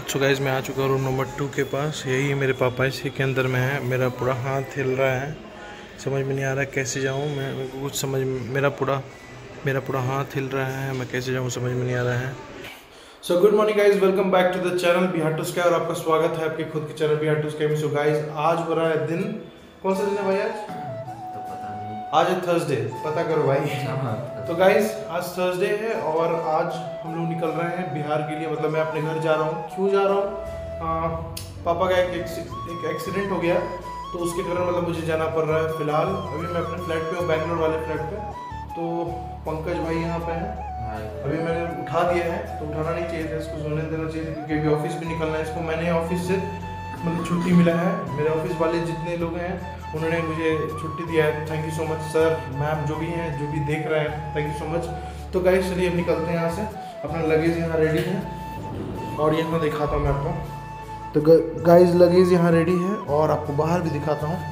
So guys मैं आ चुका हूँ रूम नंबर 2 के पास। यही मेरे पापा इसी के अंदर में है। मेरा पूरा हाथ हिल रहा है, समझ में नहीं आ रहा कैसे जाऊँ मैं। कुछ समझ मेरा पूरा हाथ हिल रहा है, मैं कैसे जाऊँ समझ में नहीं आ रहा है। So good morning guys, welcome back to the channel Bihar to sky और आपका स्वागत है आपके खुद के चैनल बिहार टू स्काई में। सो गाइस आज हो रहा है दिन, कौन सा दिन है भाई? तो पता नहीं, आज है थर्सडे, पता करो भाई। तो गाइस आज थर्सडे है और आज हम लोग निकल रहे हैं बिहार के लिए। मतलब मैं अपने घर जा रहा हूँ। क्यों जा रहा हूँ? पापा का एक एक्सीडेंट हो गया तो उसके कारण मतलब मुझे जाना पड़ रहा है। फिलहाल अभी मैं अपने फ्लैट पे हूँ, बैंगलोर वाले फ्लैट पे। तो पंकज भाई यहाँ पे हैं। अभी मैंने उठा दिया है, तो उठाना नहीं चाहिए था, इसको सोने देना चाहिए था क्योंकि अभी ऑफिस भी निकलना है इसको। मैंने ऑफिस से मतलब छुट्टी मिला है, मेरे ऑफिस वाले जितने लोग हैं उन्होंने मुझे छुट्टी दिया है। Thank you so much sir, ma'am, जो भी हैं, जो भी देख रहे हैं, थैंक यू सो मच। तो गाइस चलिए अब निकलते हैं यहाँ से। अपना लगेज यहाँ रेडी है और यहाँ दिखाता हूँ मैं आपको। तो गाइस लगेज यहाँ रेडी है और आपको बाहर भी दिखाता हूँ।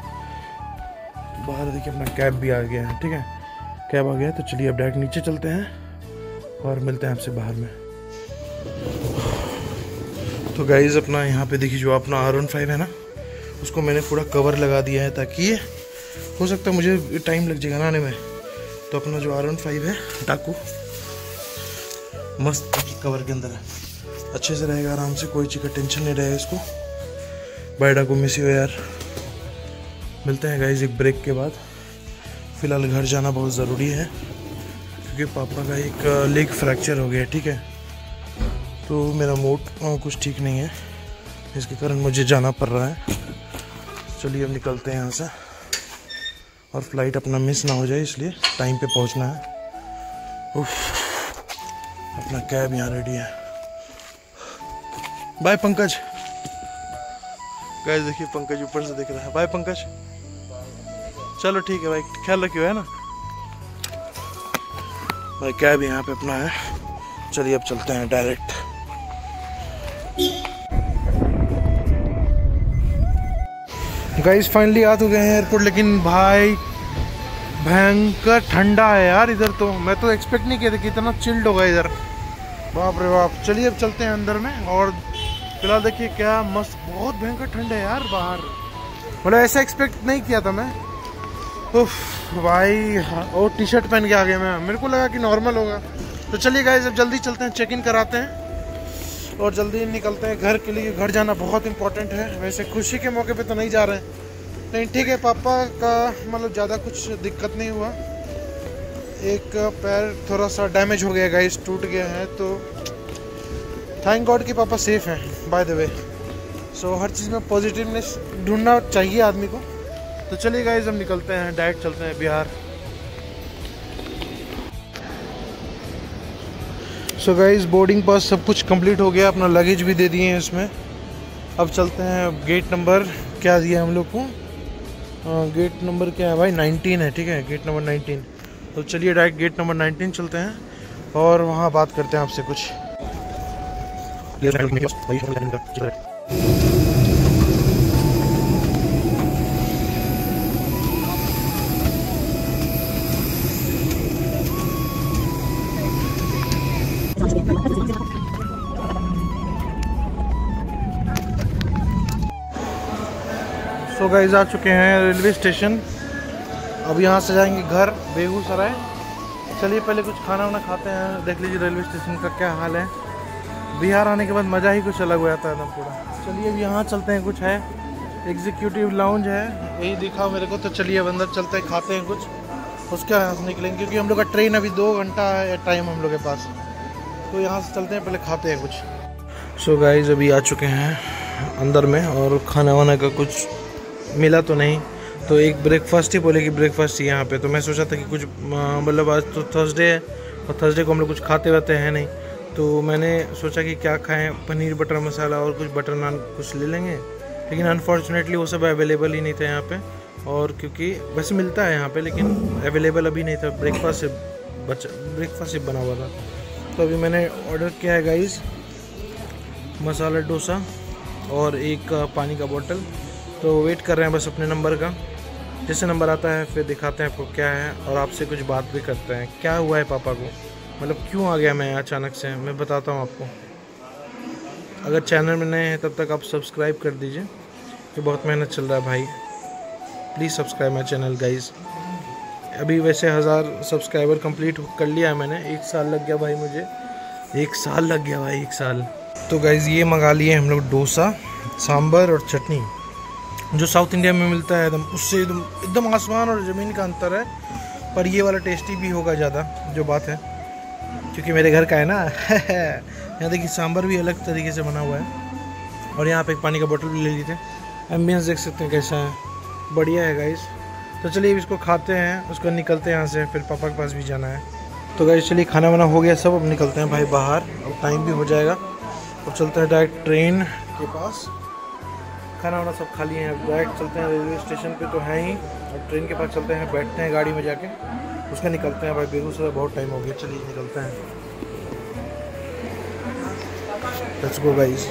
बाहर देखिए अपना कैब भी आ गया है, ठीक है, कैब आ गया है। तो चलिए अब डायरेक्ट नीचे चलते हैं और मिलते हैं आपसे बाहर में। तो गाइस अपना यहाँ पे देखिए जो अपना R15 है ना, उसको मैंने पूरा कवर लगा दिया है ताकि हो सकता है मुझे टाइम लग जाएगा आने में। तो अपना जो R15 है डाकू मस्त कवर के अंदर है, अच्छे से रहेगा, आराम से, कोई चीज़ का टेंशन नहीं रहेगा इसको। बाय डाकू, मिस यू यार। मिलते हैं गाइस एक ब्रेक के बाद। फ़िलहाल घर जाना बहुत ज़रूरी है क्योंकि पापा का एक लेग फ्रैक्चर हो गया है, ठीक है। तो मेरा मूड कुछ ठीक नहीं है, इसके कारण मुझे जाना पड़ रहा है। चलिए अब निकलते हैं यहाँ से और फ्लाइट अपना मिस ना हो जाए, इसलिए टाइम पे पहुँचना है। अपना कैब यहाँ रेडी है। बाय पंकज। गाइस देखिए पंकज ऊपर से देख रहा है। बाय पंकज। चलो ठीक है भाई, ख्याल रखियो, है ना भाई। कैब यहाँ पे अपना है। चलिए अब चलते हैं डायरेक्ट। गाइस फाइनली आ तो गए हैं एयरपोर्ट, लेकिन भाई भयंकर ठंडा है यार इधर। तो मैं तो एक्सपेक्ट नहीं किया था कि इतना चिल्ड होगा इधर, बाप रे बाप। चलिए अब चलते हैं अंदर में और फिलहाल देखिए क्या मस्त, बहुत भयंकर ठंड है यार बाहर। मतलब ऐसा एक्सपेक्ट नहीं किया था मैं। उफ भाई, और टी शर्ट पहन के आ गया मैं, मेरे को लगा कि नॉर्मल होगा। तो चलिए गाइस अब जल्दी चलते हैं, चेक इन कराते हैं और जल्दी निकलते हैं घर के लिए। घर जाना बहुत इंपॉर्टेंट है। वैसे खुशी के मौके पे तो नहीं जा रहे हैं, लेकिन ठीक है, पापा का मतलब ज़्यादा कुछ दिक्कत नहीं हुआ। एक पैर थोड़ा सा डैमेज हो गया गाइस, टूट गया है। तो थैंक गॉड कि पापा सेफ हैं बाय द वे। सो हर चीज़ में पॉजिटिवनेस ढूंढना चाहिए आदमी को। तो चलिए गाइस हम निकलते हैं, डायरेक्ट चलते हैं Bihar. So guys boarding pass सब कुछ कंप्लीट हो गया, अपना लगेज भी दे दिए हैं इसमें। अब चलते हैं गेट नंबर, क्या दिया हम लोग को, गेट नंबर क्या है भाई, 19 है, ठीक है, गेट नंबर 19। तो चलिए डायरेक्ट गेट नंबर 19 चलते हैं और वहाँ बात करते हैं आपसे कुछ। सो गाइस आ चुके हैं रेलवे स्टेशन। अब यहाँ से जाएंगे घर बेगूसराय। चलिए पहले कुछ खाना वाना खाते हैं। देख लीजिए रेलवे स्टेशन का क्या हाल है। बिहार आने के बाद मज़ा ही कुछ अलग हो जाता है एकदम पूरा। चलिए अब यहाँ चलते हैं, कुछ है एग्जीक्यूटिव लाउंज है, यही दिखा मेरे को। तो चलिए अब अंदर चलते हैं, खाते हैं कुछ, उसके यहाँ से निकलेंगे क्योंकि हम लोग का ट्रेन अभी 2 घंटा है टाइम हम लोग के पास। तो यहाँ से चलते हैं, पहले खाते हैं कुछ। सो गाइस अभी आ चुके हैं अंदर में और खाना वाना का कुछ मिला तो नहीं। तो एक ब्रेकफास्ट ही बोले कि ब्रेकफास्ट ही यहाँ पे। तो मैं सोचा था कि कुछ मतलब आज तो थर्सडे है और थर्सडे को हम लोग कुछ खाते वाते हैं नहीं। तो मैंने सोचा कि क्या खाएं, पनीर बटर मसाला और कुछ बटर नान कुछ ले लेंगे, लेकिन अनफॉर्चुनेटली वो सब अवेलेबल ही नहीं था यहाँ पे। और क्योंकि वैसे मिलता है यहाँ पे लेकिन अवेलेबल अभी नहीं था, ब्रेकफास्ट से बना हुआ था। तो अभी मैंने ऑर्डर किया है गाइस मसाला डोसा और एक पानी का बोतल। तो वेट कर रहे हैं बस अपने नंबर का, जैसे नंबर आता है फिर दिखाते हैं आपको क्या है और आपसे कुछ बात भी करते हैं। क्या हुआ है पापा को, मतलब क्यों आ गया मैं अचानक से, मैं बताता हूँ आपको। अगर चैनल में नए हैं तब तक आप सब्सक्राइब कर दीजिए, कि बहुत मेहनत चल रहा है भाई। Please subscribe my channel guys. अभी वैसे 1000 सब्सक्राइबर कंप्लीट कर लिया है मैंने। 1 साल लग गया भाई मुझे, 1 साल लग गया भाई, 1 साल। तो गाइज ये मंगा लिए हम लोग डोसा, सांभर और चटनी, जो साउथ इंडिया में मिलता है एकदम, उससे एकदम आसमान और ज़मीन का अंतर है। पर ये वाला टेस्टी भी होगा ज़्यादा, जो बात है, क्योंकि मेरे घर का है ना। यहाँ देखिए सांभर भी अलग तरीके से बना हुआ है। और यहाँ पे एक पानी का बोतल भी ले ली थे। एम्बियंस देख सकते हैं कैसा है, बढ़िया है गाइस। तो चलिए इसको खाते हैं, उसको निकलते हैं यहाँ से, फिर पापा के पास भी जाना है। तो गाइस चलिए खाना वाना हो गया सब, अब निकलते हैं भाई बाहर, अब टाइम भी हो जाएगा। और चलते हैं डायरेक्ट ट्रेन के पास। खाना वाना सब खा लिए हैं, अब डायरेक्ट चलते हैं रेलवे स्टेशन पे तो है ही। अब ट्रेन के पास चलते हैं, बैठते हैं गाड़ी में जाके, उसका निकलते हैं भाई बेगूसराय। बहुत टाइम हो गया, चलिए निकलते हैं। Let's go guys.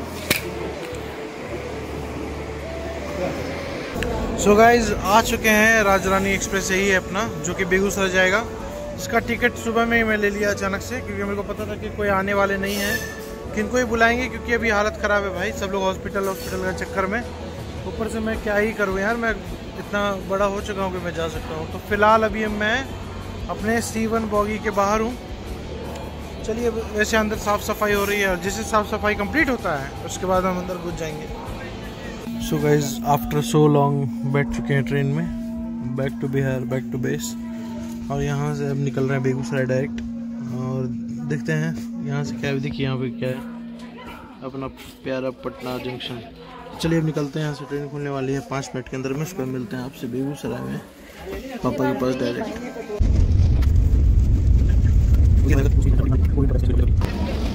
So guys आ चुके हैं, राजरानी एक्सप्रेस यही है अपना, जो कि बेगूसराय जाएगा। इसका टिकट सुबह में ही मैं ले लिया अचानक से, क्योंकि मेरे को पता था कि कोई आने वाले नहीं है, किनको ही बुलाएंगे, क्योंकि अभी हालत ख़राब है भाई, सब लोग हॉस्पिटल का चक्कर में। ऊपर से मैं क्या ही करूँ यार, मैं इतना बड़ा हो चुका हूँ कि मैं जा सकता हूँ। तो फिलहाल अभी मैं अपने C1 बॉगी के बाहर हूँ। चलिए वैसे अंदर साफ़ सफाई हो रही है, और जिससे साफ़ सफाई कंप्लीट होता है उसके बाद हम अंदर घुस जाएंगे। So guys after so long बैठ चुके हैं ट्रेन में, back to Bihar, back to base. और यहाँ से अब निकल रहे हैं बेगूसराय डायरेक्ट, और देखते हैं यहाँ से क्या है। देखिए यहाँ पे क्या है, अपना प्यारा पटना जंक्शन। चलिए अब निकलते हैं यहाँ से, ट्रेन खुलने वाली है 5 मिनट के अंदर में। उसके बाद मिलते हैं आपसे बेगूसराय में, पापा के पास डायरेक्ट।